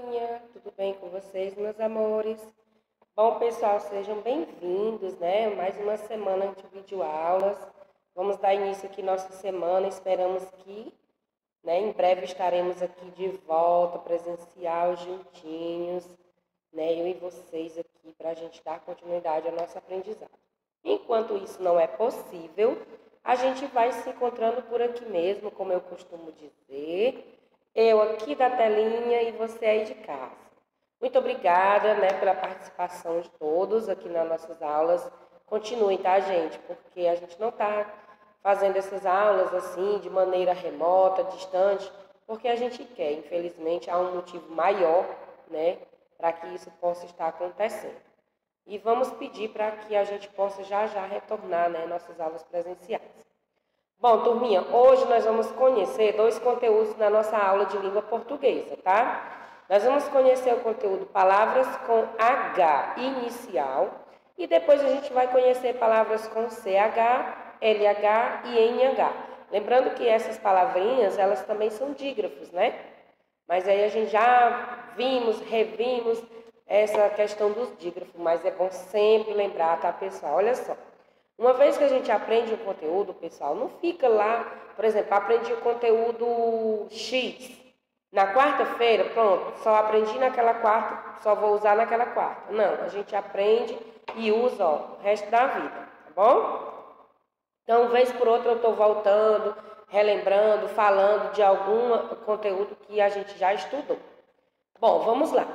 galerinha, tudo bem com vocês, meus amores? Bom, pessoal, sejam bem-vindos, né? Mais uma semana de videoaulas. Vamos dar início aqui nossa semana, esperamos que, em breve estaremos aqui de volta, presencial, juntinhos, eu e vocês aqui, para a gente dar continuidade ao nosso aprendizado. Enquanto isso não é possível, a gente vai se encontrando por aqui mesmo, como eu costumo dizer, eu aqui da telinha e você aí de casa. Muito obrigada, pela participação de todos aqui nas nossas aulas. Continuem, tá, gente? Porque a gente não está fazendo essas aulas assim, de maneira remota, distante, porque a gente quer. Infelizmente, há um motivo maior, para que isso possa estar acontecendo. E vamos pedir para que a gente possa já retornar, nossas aulas presenciais. Bom, turminha, hoje nós vamos conhecer dois conteúdos na nossa aula de língua portuguesa, tá? Nós vamos conhecer o conteúdo palavras com H inicial e depois a gente vai conhecer palavras com CH, LH e NH. Lembrando que essas palavrinhas, elas também são dígrafos, Mas aí a gente já revimos essa questão dos dígrafos, mas é bom sempre lembrar, tá, pessoal? Olha só. Uma vez que a gente aprende um conteúdo, pessoal, não fica lá, por exemplo, aprendi o conteúdo X. Na quarta-feira, pronto, só aprendi naquela quarta, só vou usar naquela quarta. Não, a gente aprende e usa o resto da vida, tá bom? Então, vez por outra eu estou voltando, relembrando, falando de algum conteúdo que a gente já estudou. Bom, vamos lá.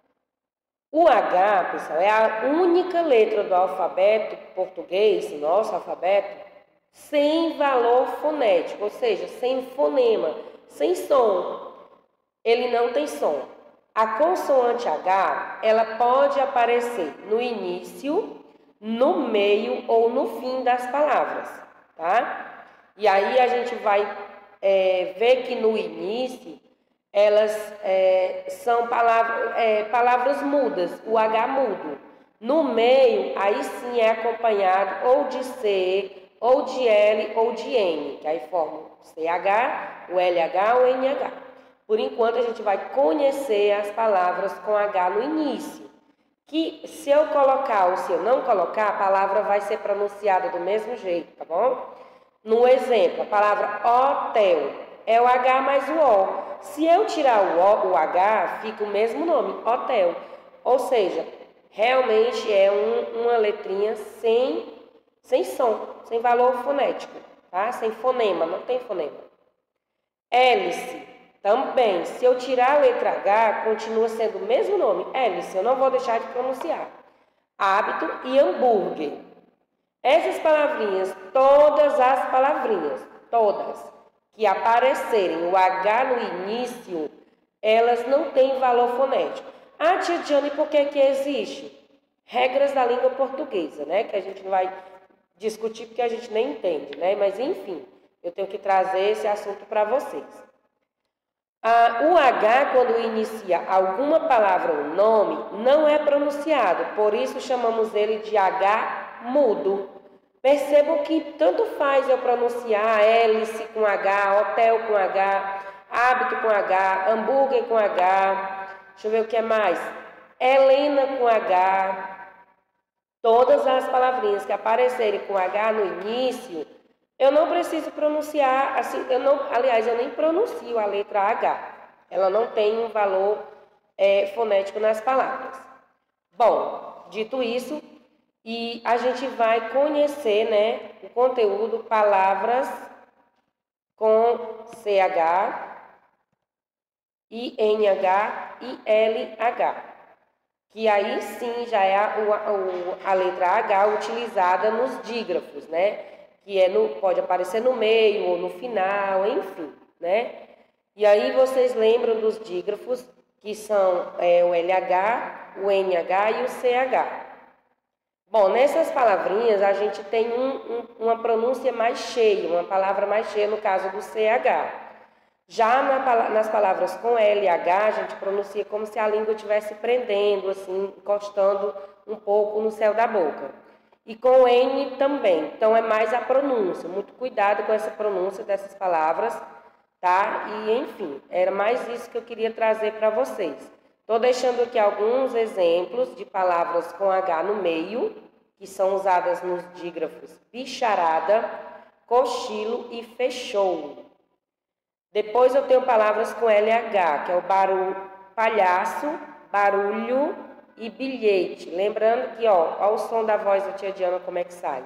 O H, pessoal, é a única letra do alfabeto português, nosso alfabeto, sem valor fonético, ou seja, sem fonema, sem som. Ele não tem som. A consoante H, ela pode aparecer no início, no meio ou no fim das palavras, tá? E aí a gente vai ver que no início elas são palavras mudas, o H mudo. No meio, aí sim é acompanhado ou de C, ou de L, ou de N, que aí forma o CH, o LH ou o NH. Por enquanto, a gente vai conhecer as palavras com H no início, que se eu colocar ou se eu não colocar, a palavra vai ser pronunciada do mesmo jeito, tá bom? No exemplo, a palavra hotel é o H mais o O. Se eu tirar o H, fica o mesmo nome, hotel. Ou seja, realmente é uma letrinha sem som, sem valor fonético, tá? Sem fonema, não tem fonema. Hélice, também. Se eu tirar a letra H, continua sendo o mesmo nome, hélice. Eu não vou deixar de pronunciar. Hábito e hambúrguer. Essas palavrinhas, todas as palavrinhas, todas que aparecerem o H no início, elas não têm valor fonético. Ah, tia Diane, por que existe? Regras da língua portuguesa, que a gente não vai discutir porque a gente nem entende, Mas, enfim, eu tenho que trazer esse assunto para vocês. O H, quando inicia alguma palavra ou nome, não é pronunciado, por isso chamamos ele de H mudo. Percebam que tanto faz eu pronunciar hélice com H, hotel com H, hábito com H, hambúrguer com H, deixa eu ver o que é mais, Helena com H. Todas as palavrinhas que aparecerem com H no início, eu não preciso pronunciar, assim, eu nem pronuncio a letra H. Ela não tem um valor fonético nas palavras. Bom, dito isso, e a gente vai conhecer, o conteúdo palavras com CH, INH e LH, que aí sim já é a letra H utilizada nos dígrafos, que pode aparecer no meio ou no final, enfim, E aí vocês lembram dos dígrafos, que são o LH, o NH e o CH. Bom, nessas palavrinhas a gente tem uma pronúncia mais cheia, uma palavra mais cheia no caso do CH. Já nas palavras com LH, a gente pronuncia como se a língua estivesse prendendo, assim, encostando um pouco no céu da boca. E com N também, então é mais a pronúncia. Muito cuidado com essa pronúncia dessas palavras, tá? E, enfim, era mais isso que eu queria trazer para vocês. Estou deixando aqui alguns exemplos de palavras com H no meio, que são usadas nos dígrafos bicharada, cochilo e fechou. Depois eu tenho palavras com LH, que é o barulho, palhaço, barulho e bilhete. Lembrando que, ó o som da voz da tia Diana como é que sai.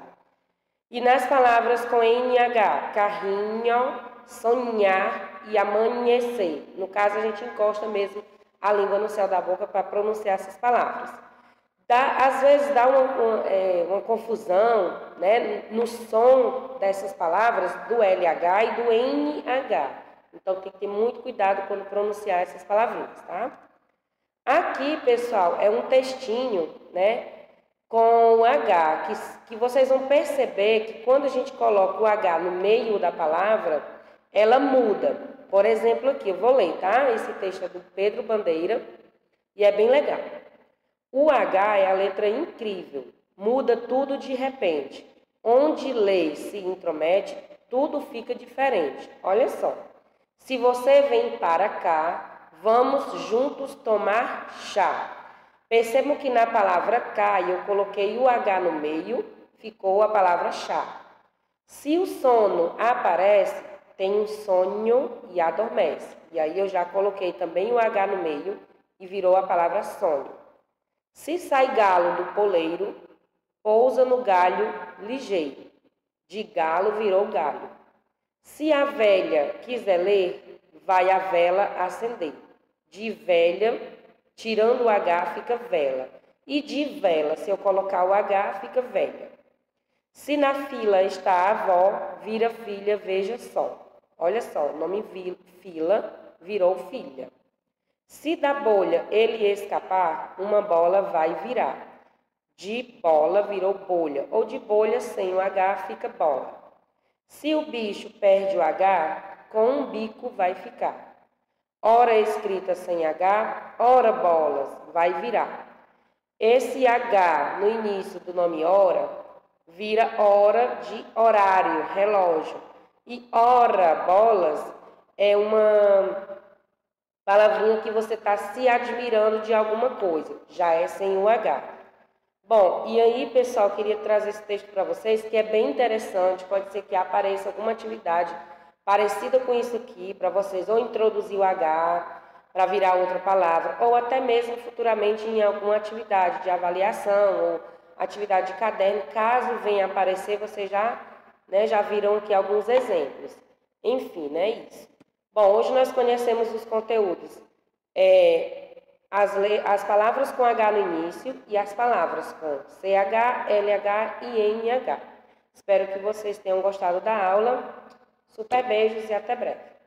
E nas palavras com NH, carrinho, sonhar e amanhecer. No caso, a gente encosta mesmo a língua no céu da boca para pronunciar essas palavras. Às vezes dá uma confusão, né, no som dessas palavras do LH e do NH. Então, tem que ter muito cuidado quando pronunciar essas palavrinhas, tá? Aqui, pessoal, é um textinho, né, com o H, que vocês vão perceber que quando a gente coloca o H no meio da palavra, ela muda. Por exemplo, aqui, eu vou ler, tá? Esse texto é do Pedro Bandeira e é bem legal. O H é a letra incrível, muda tudo de repente. Onde lei se intromete, tudo fica diferente. Olha só. Se você vem para cá, vamos juntos tomar chá. Percebam que na palavra cá eu coloquei o H no meio, ficou a palavra chá. Se o sono aparece, tem um sonho e adormece. E aí eu já coloquei também o H no meio e virou a palavra sonho. Se sai galo do poleiro, pousa no galho ligeiro. De galo virou galho. Se a velha quiser ler, vai a vela acender. De velha, tirando o H, fica vela. E de vela, se eu colocar o H, fica velha. Se na fila está a avó, vira filha, veja só. Olha só, o nome fila virou filha. Se da bolha ele escapar, uma bola vai virar. De bola virou bolha, ou de bolha sem o H fica bola. Se o bicho perde o H, com um bico vai ficar. Ora escrita sem H, ora bolas, vai virar. Esse H no início do nome hora, vira hora de horário, relógio. E ora bolas é uma palavrinha que você está se admirando de alguma coisa, já é sem o H. Bom, e aí, pessoal, queria trazer esse texto para vocês, que é bem interessante, pode ser que apareça alguma atividade parecida com isso aqui, para vocês ou introduzir o H, para virar outra palavra, ou até mesmo futuramente em alguma atividade de avaliação, ou atividade de caderno, caso venha aparecer, vocês já viram aqui alguns exemplos. Enfim, né, isso. Bom, hoje nós conhecemos os conteúdos, as palavras com H no início e as palavras com CH, LH e NH. Espero que vocês tenham gostado da aula. Super beijos e até breve.